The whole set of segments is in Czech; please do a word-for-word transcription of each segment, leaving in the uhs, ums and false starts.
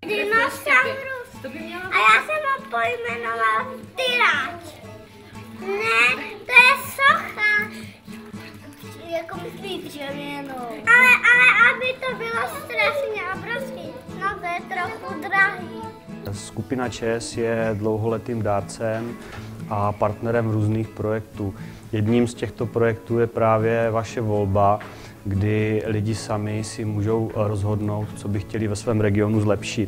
Dinosaurus. A já jsem ho pojmenoval Tyráč. Ne, to je socha. Jako myslí dřevěnou. Ale, ale aby to bylo strašně obrovský, no to je trochu drahý. Skupina ČES je dlouholetým dárcem a partnerem různých projektů. Jedním z těchto projektů je právě vaše volba, kdy lidi sami si můžou rozhodnout, co by chtěli ve svém regionu zlepšit.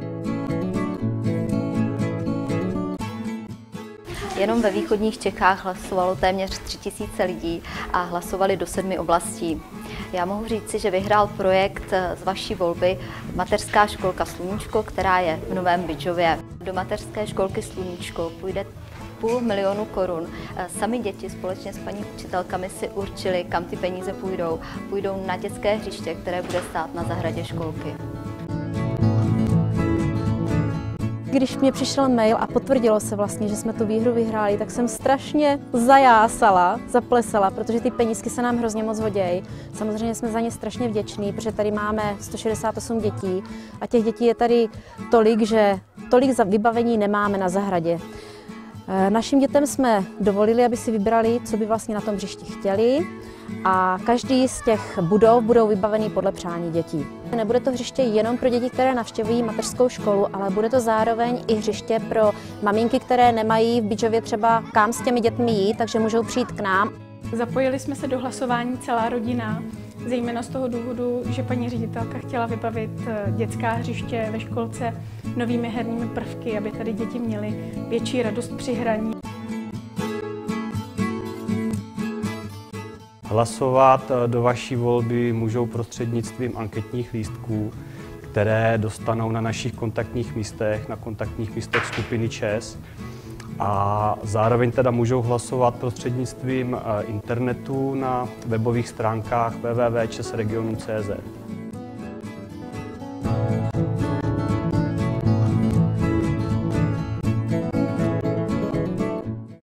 Jenom ve východních Čechách hlasovalo téměř tři tisíce lidí a hlasovali do sedmi oblastí. Já mohu říci, že vyhrál projekt z vaší volby mateřská školka Sluníčko, která je v Novém Bydžově. Do mateřské školky Sluníčko půjde půl milionu korun. Sami děti společně s paní učitelkami si určili, kam ty peníze půjdou. Půjdou na dětské hřiště, které bude stát na zahradě školky. Když mě přišel mail a potvrdilo se vlastně, že jsme tu výhru vyhráli, tak jsem strašně zajásala, zaplesala, protože ty penízky se nám hrozně moc hodějí. Samozřejmě jsme za ně strašně vděční, protože tady máme sto šedesát osm dětí a těch dětí je tady tolik, že tolik za vybavení nemáme na zahradě. Našim dětem jsme dovolili, aby si vybrali, co by vlastně na tom hřišti chtěli, a každý z těch budov budou vybavený podle přání dětí. Nebude to hřiště jenom pro děti, které navštěvují mateřskou školu, ale bude to zároveň i hřiště pro maminky, které nemají v Bydžově třeba kam s těmi dětmi jít, takže můžou přijít k nám. Zapojili jsme se do hlasování celá rodina, zejména z toho důvodu, že paní ředitelka chtěla vybavit dětská hřiště ve školce novými herními prvky, aby tady děti měly větší radost při hraní. Hlasovat do vaší volby můžou prostřednictvím anketních lístků, které dostanou na našich kontaktních místech, na kontaktních místech skupiny ČES. A zároveň teda můžou hlasovat prostřednictvím internetu na webových stránkách w w w tečka čes regionum tečka cz.